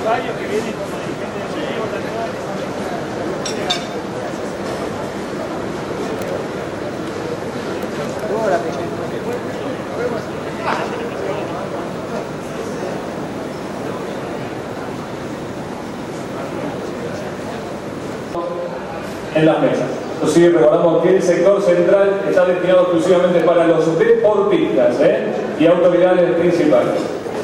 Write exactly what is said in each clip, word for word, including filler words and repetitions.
varios que vienen como dirigentes de en las mesas. Entonces recordamos que el sector central está destinado exclusivamente para los deportistas ¿eh? y autoridades principales.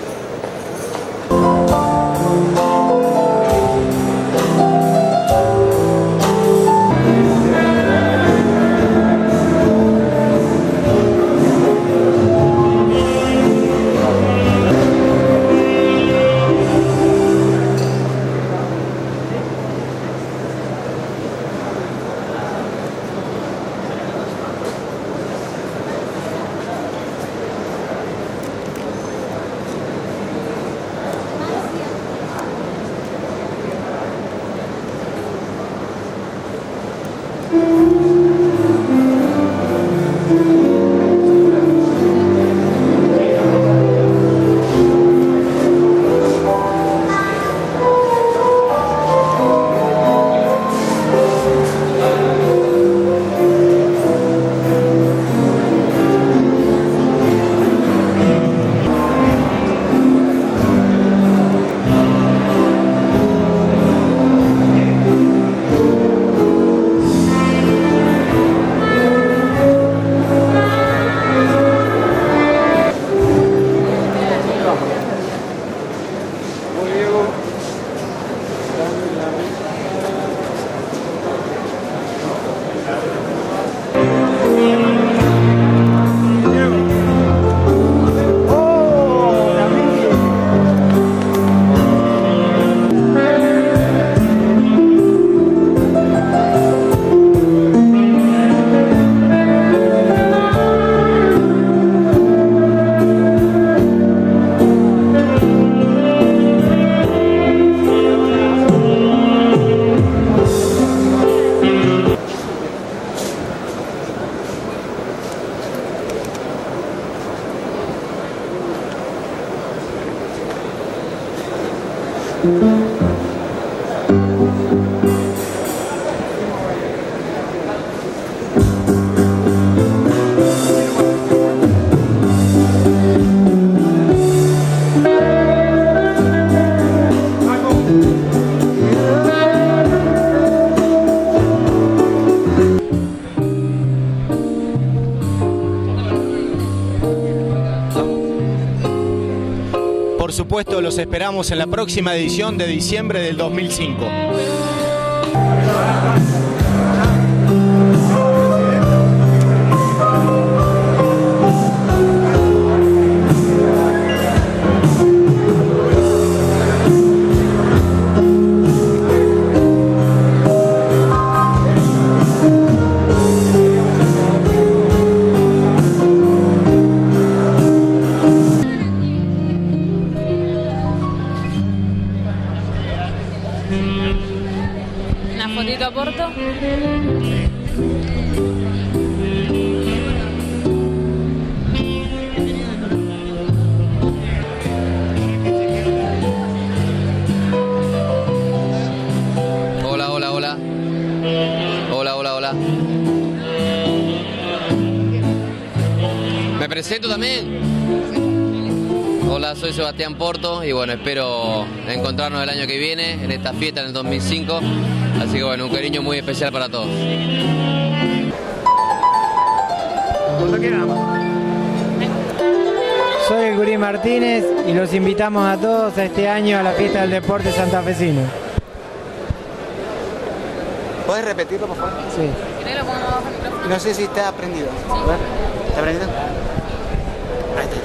Por supuesto, los esperamos en la próxima edición de diciembre del dos mil cinco. Una fotito a Porto. Hola, hola, hola. Hola, hola, hola. ¿Me presento también? Hola, soy Sebastián Porto y bueno, espero encontrarnos el año que viene en esta fiesta en el dos mil cinco. Así que bueno, un cariño muy especial para todos. Soy el Gurí Martínez y los invitamos a todos a este año a la fiesta del deporte santafesino. ¿Puedes repetirlo, por favor? Sí. No sé si está prendido. A ver, ¿está prendido? Ahí está.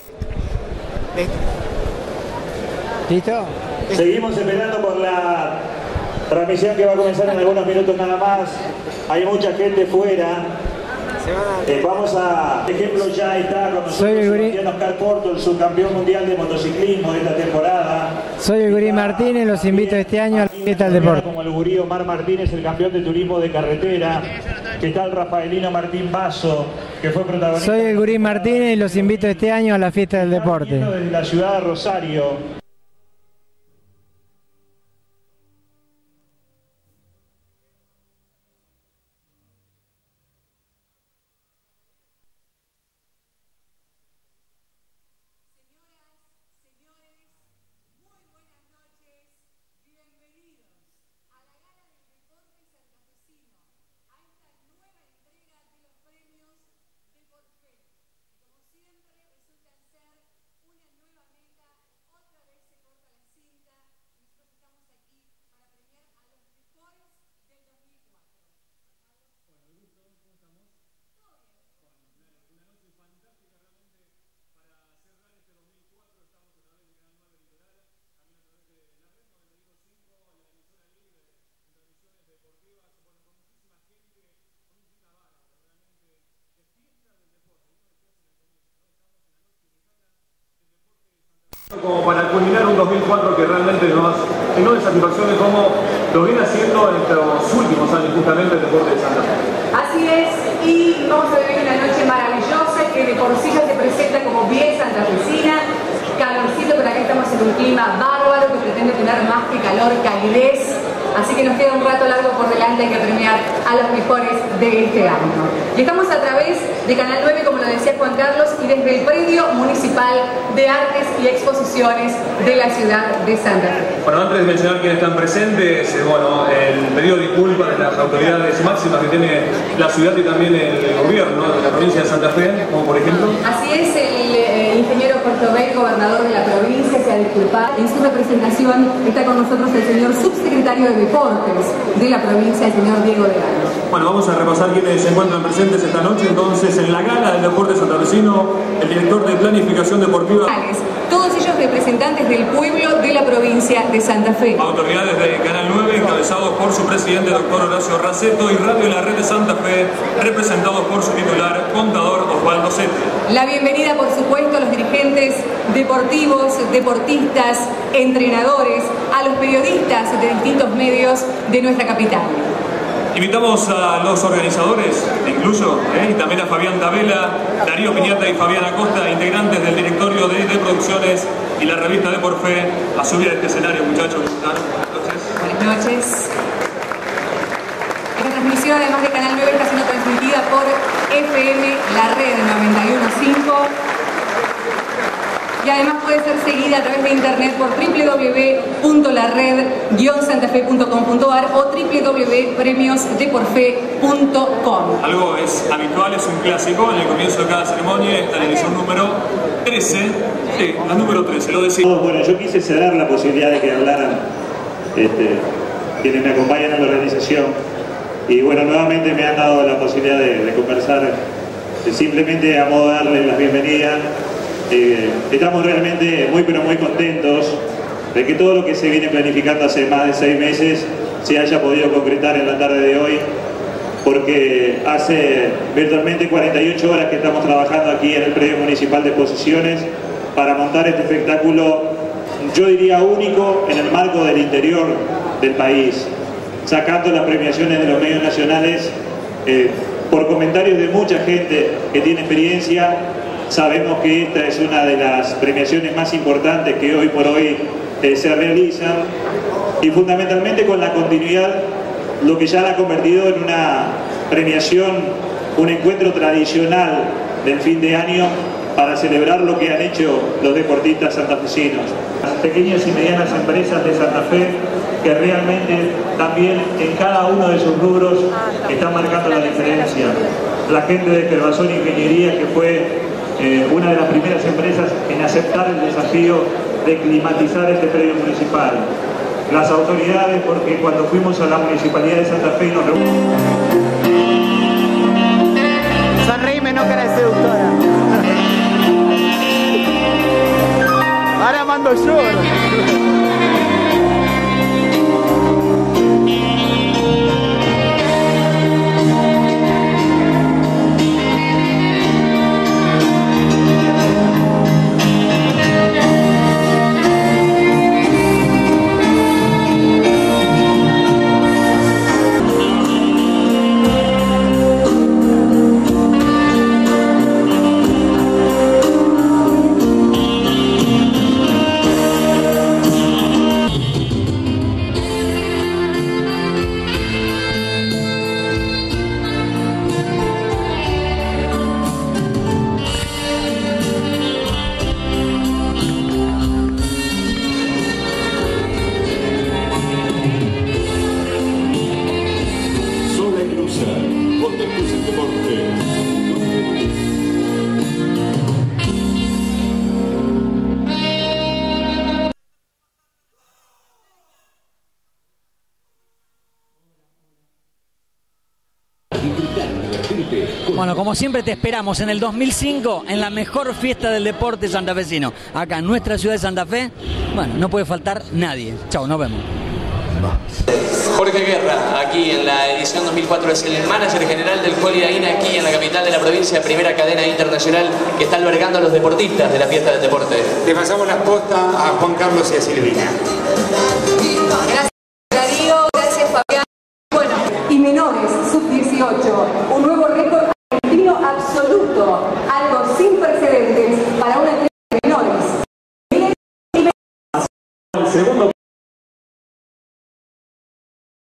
¿Listo? Seguimos esperando por la transmisión que va a comenzar en algunos minutos nada más. Hay mucha gente fuera. Eh, vamos a... Por ejemplo, ya está con nosotros Soy el Gurí. Sebastián Oscar Porto, el subcampeón mundial de motociclismo de esta temporada. Soy el Gurí Martínez, los invito este año a la fiesta del deporte. Como el Gurí Omar Martínez, el campeón de turismo de carretera. Que está el Rafaelino Martín Basso, que fue protagonista. Soy el Gurí Martínez y los invito este año a la fiesta del deporte. Desde la ciudad de Rosario. dos mil cuatro que realmente nos llenó de satisfacción de cómo lo viene haciendo en estos últimos años justamente el deporte de Santa Fe. Así es, y vamos a vivir una noche maravillosa que de por sí ya se presenta como bien santafesina, calorcito, pero acá estamos en un clima bárbaro que pretende tener más que calor, calidez. Así que nos queda un rato largo por delante, hay que premiar a los mejores de este año. Y estamos a través de Canal nueve, como lo decía Juan Carlos, y desde el Predio Municipal de Artes y Exposiciones de la ciudad de Santa Fe. Bueno, antes de mencionar quiénes están presentes, eh, bueno, el pedido de disculpas de las autoridades máximas que tiene la ciudad y también el gobierno de la provincia de Santa Fe, como por ejemplo. Así es, el eh, ingeniero Portobel, gobernador de la provincia, se ha disculpado. En su representación está con nosotros el señor subsecretario de Deportes de la provincia, el señor Diego de Galo. Bueno, vamos a repasar quiénes se encuentran presentes esta noche. Entonces, en la gala del deporte santafesino, el director de Planificación Deportiva. Todos ellos representantes del pueblo de la provincia de Santa Fe. Autoridades de Canal nueve, encabezados por su presidente, doctor Horacio Raceto, y Radio La Red de Santa Fe, representados por su titular, contador Osvaldo Sete. La bienvenida, por supuesto, a los dirigentes deportivos, deportistas, entrenadores, a los periodistas de distintos medios de nuestra capital. Invitamos a los organizadores, incluyo, ¿eh? y también a Fabián Tabela, Darío Piñata y Fabián Acosta, integrantes del directorio de, de producciones y la revista de Por Fe, a subir a este escenario, muchachos. Buenas noches. Buenas noches. Esta transmisión, además de Canal nueve, está siendo transmitida por F M La Red noventa y uno punto cinco. Y además puede ser seguida a través de internet por w w w punto la red guion santafe punto com punto a r o w w w punto premios de por fe punto com. Algo es habitual, es un clásico, en el comienzo de cada ceremonia está la edición número trece, sí, la número trece, lo decimos. Bueno, yo quise cerrar la posibilidad de que hablaran este, quienes me acompañan en la organización, y bueno, nuevamente me han dado la posibilidad de, de conversar, de simplemente a modo de darles las bienvenidas. Eh, estamos realmente muy pero muy contentos de que todo lo que se viene planificando hace más de seis meses se haya podido concretar en la tarde de hoy, porque hace virtualmente cuarenta y ocho horas que estamos trabajando aquí en el Predio Municipal de Exposiciones para montar este espectáculo, yo diría único en el marco del interior del país, sacando las premiaciones de los medios nacionales. Eh, por comentarios de mucha gente que tiene experiencia, sabemos que esta es una de las premiaciones más importantes que hoy por hoy eh, se realizan, y fundamentalmente con la continuidad, lo que ya la ha convertido en una premiación, un encuentro tradicional del fin de año para celebrar lo que han hecho los deportistas santafesinos. Las pequeñas y medianas empresas de Santa Fe, que realmente también en cada uno de sus rubros están marcando la diferencia. La gente de Gervasón Ingeniería, que fue Eh, una de las primeras empresas en aceptar el desafío de climatizar este predio municipal. Las autoridades, porque cuando fuimos a la Municipalidad de Santa Fe nos reunimos... Sonreíme, no cara de seductora. Ahora mando yo. Bueno, como siempre te esperamos en el dos mil cinco en la mejor fiesta del deporte santafesino. Acá en nuestra ciudad de Santa Fe, bueno, no puede faltar nadie. Chao, nos vemos. Jorge Guerra, aquí en la edición dos mil cuatro, es el manager general del Colidaína aquí en la capital de la provincia, primera cadena internacional que está albergando a los deportistas de la fiesta del deporte. Le pasamos la posta a Juan Carlos y a Silvina. Gracias Darío, gracias Fabián. Bueno, y menores, sub dieciocho, un nuevo